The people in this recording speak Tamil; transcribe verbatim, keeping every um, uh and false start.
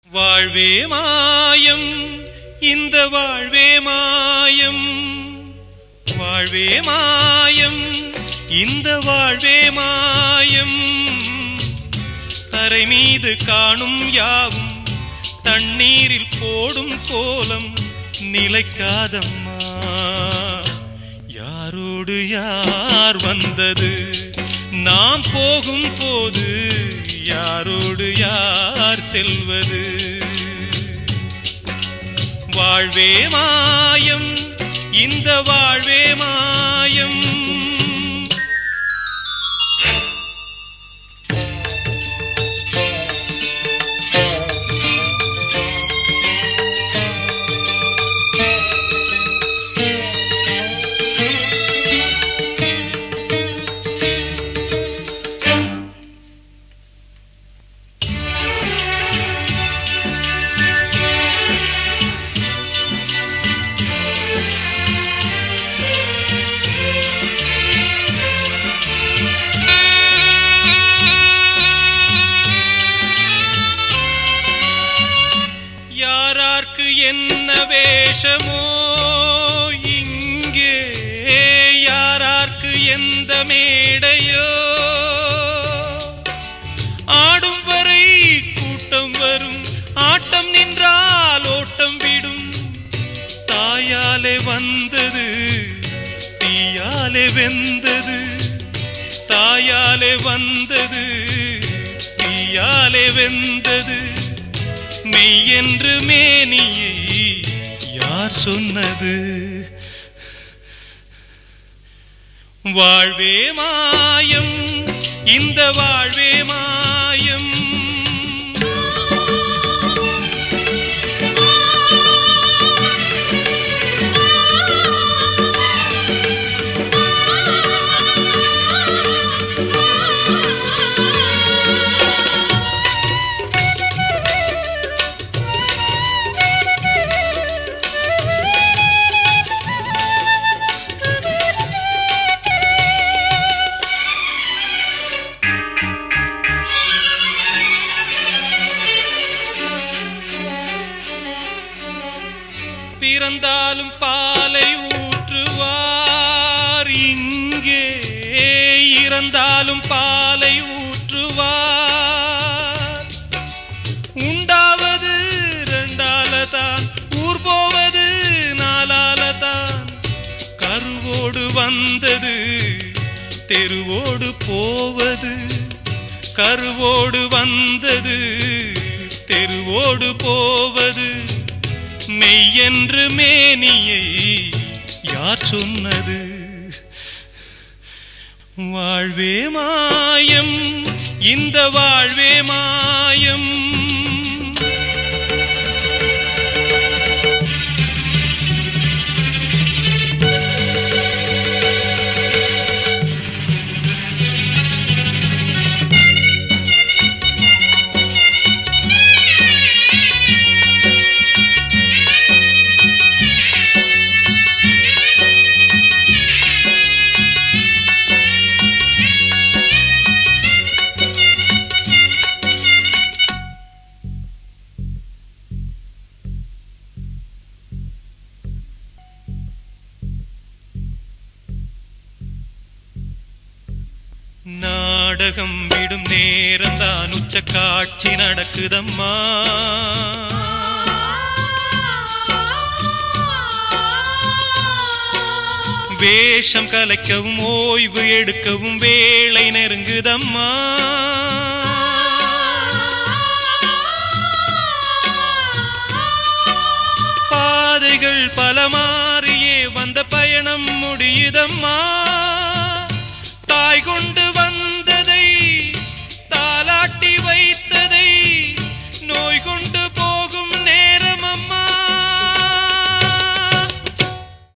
வாழ்வே மாயம் இந்த வாழ்வே மாயம் வாழ்வே மாயம் இந்த வாழ்வே மாயம் தரை மீது காணும் யாவும் தண்ணீரில் போடும் கோலம் நிலைக்காதம்மா யாரோடு யார் வந்தது நாம் போகும் போது யாரோடு யார் செல்வது வாழ்வே மாயம் இந்த வாழ்வே மாயம் என்ன வேஷமோ இங்கே யாரார்க்கு எந்த மேடையோ ஆடும் வரை கூட்டம் வரும் ஆட்டம் நின்றால் ஓட்டம் விடும் தாயாலே வந்தது தீயாலே வெந்தது தாயாலே வந்தது தீயாலே வெந்தது மெய் என்று மேனியை யார் சொன்னது வாழ்வே மாயம் இந்த வாழ்வே மாயம் பிறந்தாலும் பாலை ஊற்றுவார் இங்கே இறந்தாலும் பாலை ஊற்றுவார் உண்டாவது ரெண்டாலதான் ஊர் போவது நாலாலதான் கருவோடு வந்தது தெருவோடு போவது கருவோடு வந்தது தெருவோடு போவது மெய் என்று மேனியை யார் சொன்னது வாழ்வே மாயம் இந்த வாழ்வே மாயம் நாடகம் விடும் நேரம்தான் உச்ச காட்சி நடக்குதம்மா வேஷம் கலைக்கவும் ஓய்வு எடுக்கவும் வேளை நெருங்குதம்மா பாதைகள் பலமா